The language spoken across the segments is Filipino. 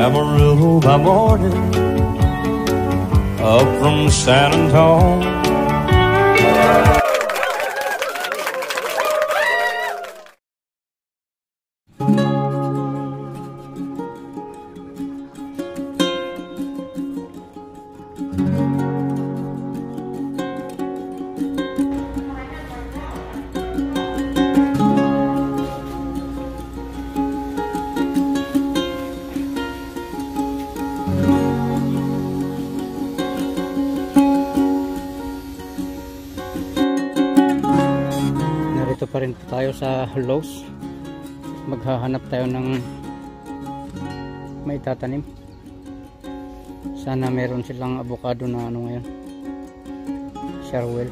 Amarillo by morning, up from San Antonio. Narito pa rin tayo sa Lowe's. Maghahanap tayo ng may tatanim. Sana meron silang avocado na ano ngayon, Sharwell.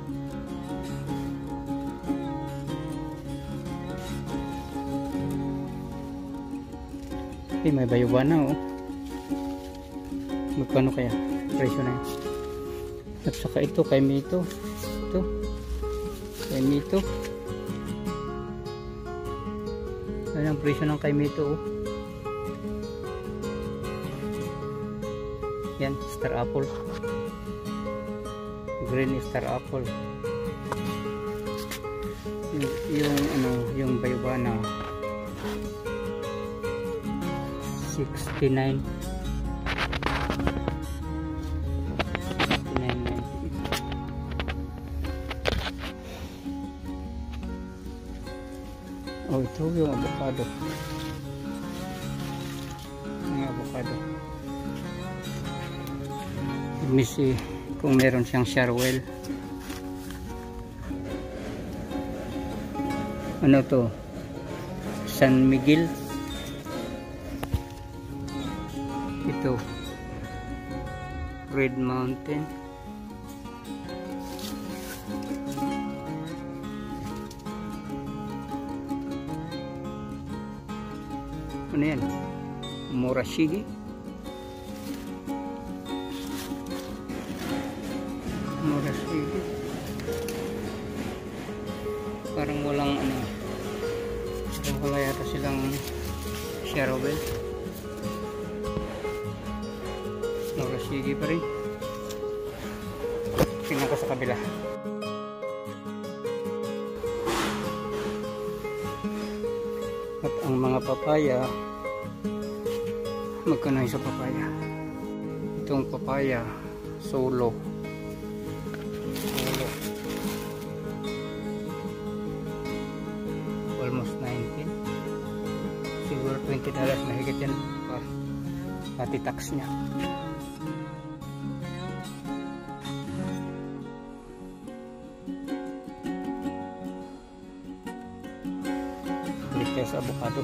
May bayuba na, oh. Magkano kaya presyo na yun? At saka ito kay Mito, ito kay Mito. Ano ang presyo ng kay Mito, oh. Yan, star apple, green star apple. Yung ano, yung bayuba na 69. Oh, ito yung avocado. Yung avocado. Let me see kung meron siyang Sharwell. Ano to? San Miguel. Ito Red Mountain. Ano yan? Murashige. Murashige. Parang walang ano, parang wala yata silang Sharwell. Murashige pa rin. Tingnan ko sa kabila. At ang mga papaya, magkano sa papaya? Itong papaya solo almost 19, siguro $20 mahigit yan pati tax nya. Balik tayo sa avocado.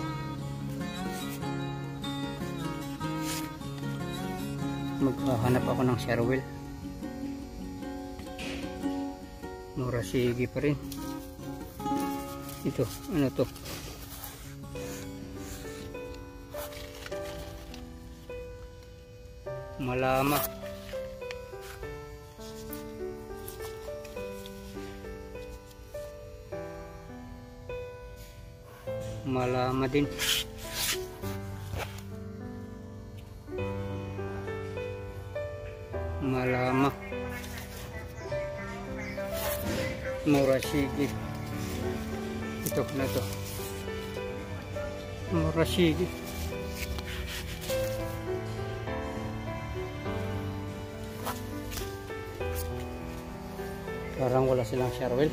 Maghahanap ako ng Sharwell. Murashige pa rin. Ito, ano to? Malama. Malama din. Malama. Murashige. Ito na to. Murashige. Parang wala silang Sharwell.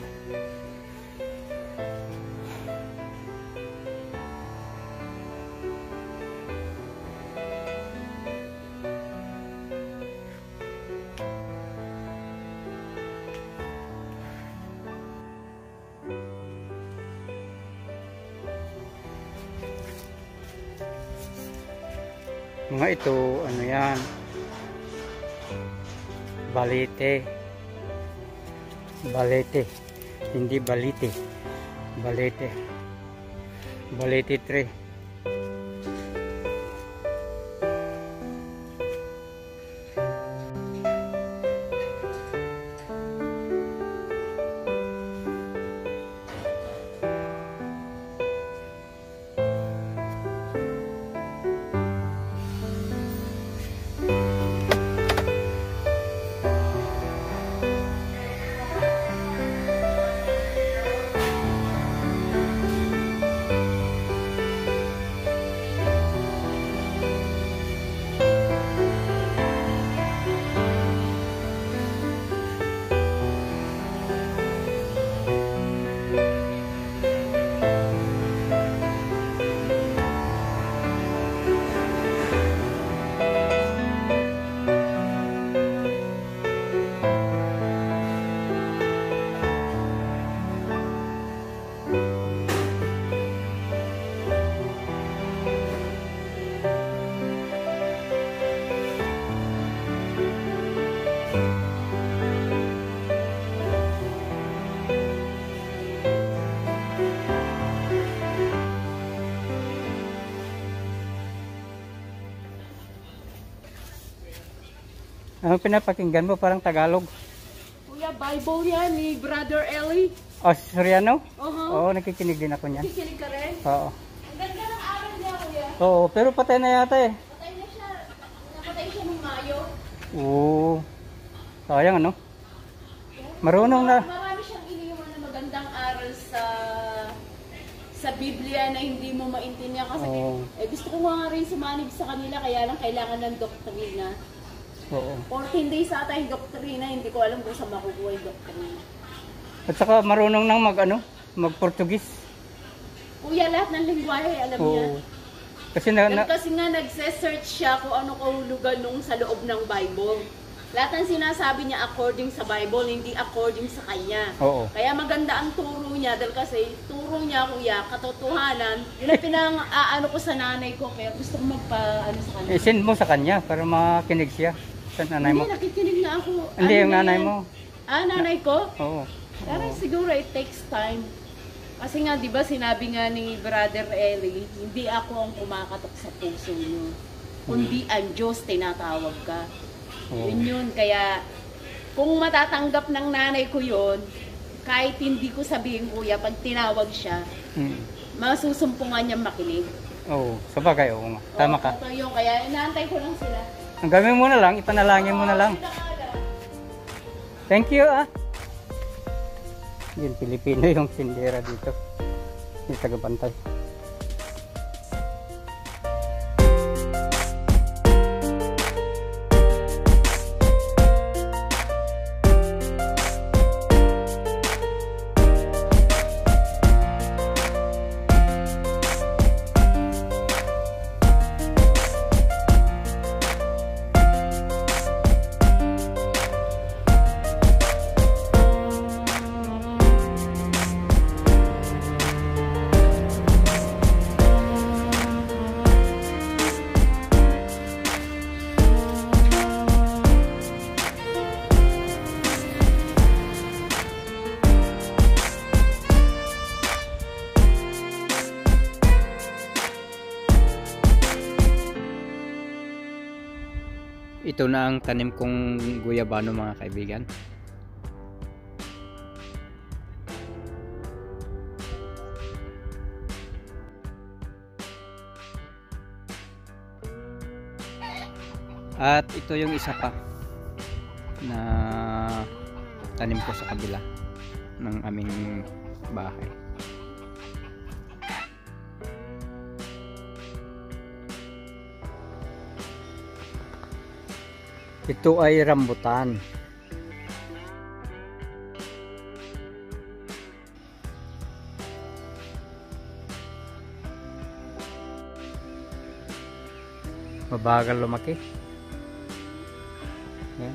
Mga ito, ano yan? Balete. Balete. Hindi balite. Balete. Balete 3. Anong pinapakinggan mo? Parang Tagalog. Kuya, Bible yan ni Brother Eli. Oh, si Soriano? Oo. Oo, nakikinig din ako niyan. Kikinig ka rin? Oo. Ang ganda ng aral niya, kuya. Oo, pero patay na yata eh. Patay na siya. Napatay siya nung Mayo. Oo. Sayang ano? Marunong na. Marami siyang iniwan na magandang aral sa Biblia na hindi mo maintindihan kasi gusto ko nga rin sumanib sa kanila kaya lang kailangan ng doktrina. Oo. 14 days ata yung doktrina, hindi ko alam kung saan makukuha yung doktrina. At saka marunong nang mag-Portuguese. Kuya, lahat ng lingwahe alam niya. Oo. Kasi Kasi nga nagse-search siya kung ano kahulugan nung sa loob ng Bible. Lahat ng sinasabi niya according sa Bible, hindi according sa kanya. Oo. Kaya maganda ang turo niya dahil kasi turo niya, kuya, katotohanan. Yun ang pinang-aano ko sa nanay ko, pero gusto ko magpa-ano sa kanya. send mo sa kanya para makinig siya. Sa nanay mo. Hindi, nakikinig na ako. Hindi, Ano yung na nanay yan? mo. Nanay ko? Oo. Pero siguro it takes time. Kasi nga, di ba, sinabi nga ni Brother Eli, hindi ako ang kumakatok sa puso niyo. Kundi ang Diyos tinatawag ka. Yun. Kaya, kung matatanggap ng nanay ko yun, kahit hindi ko sabihin, kuya, pag tinawag siya, masusumpungan niya makinig. Oo, sabagay, oo nga. Tama ka. Ito yun, kaya inaantay ko lang sila. Ang gawin mo na lang, ipanalangin mo na lang. Thank you Yun, Pilipino yung tindera dito. Yung tagabantay. Ito na ang tanim kong guyabano mga kaibigan. At ito yung isa pa na tanim ko sa kabila ng aming bahay. Ito ay rambutan. Mabagal lumaki. Yan.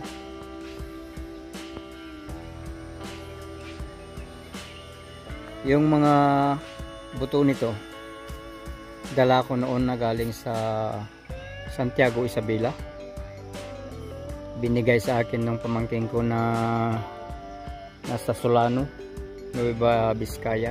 Yung mga buto nito dala ko noon na galing sa Santiago, Isabela. Binigay sa akin ng pamangkin ko na nasa Solano, Nueva Vizcaya.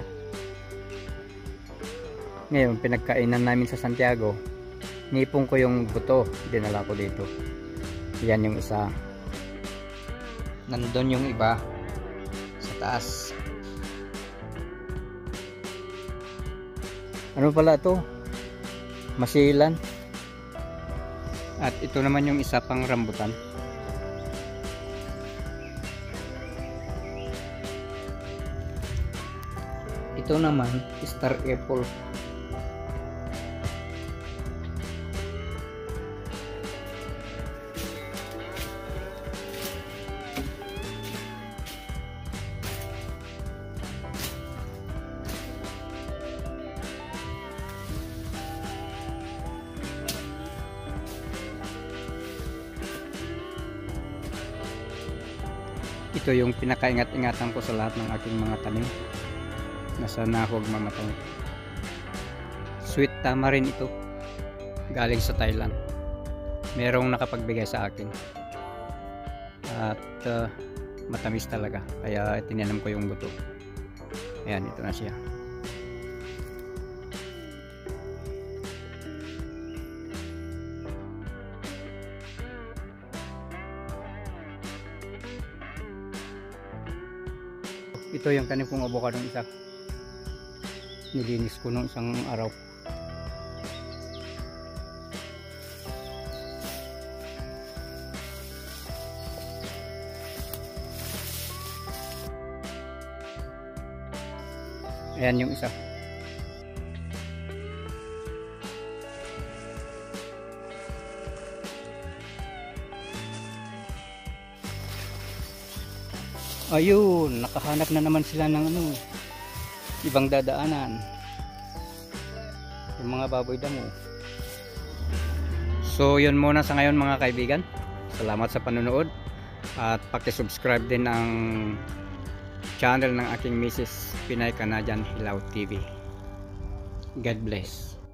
Ngayon pinagkainan namin sa Santiago, nipon ko yung buto, dinala ko dito. Yan yung isa. Nandun yung iba sa taas. Ano pala to? Masilan. At ito naman yung isa pang rambutan. Ito naman, star apple. Ito yung pinakaingat-ingatan ko sa lahat ng aking mga tanim na sana huwag mamatay. Sweet tamarind ito, galing sa Thailand. Merong nakapagbigay sa akin at matamis talaga, kaya tinanim ko yung buto. Ayan, ito na siya. Ito yung tanim kong avocado isa. Nilinis ko nung isang araw. Ayan yung isa. Ayun, nakahanap na naman sila ng ibang dadaanan. Yung mga baboy damo. So yun muna sa ngayon mga kaibigan. Salamat sa panonood at paki-subscribe din ang channel ng aking Mrs. Pinay Canadian Hilaw TV. God bless.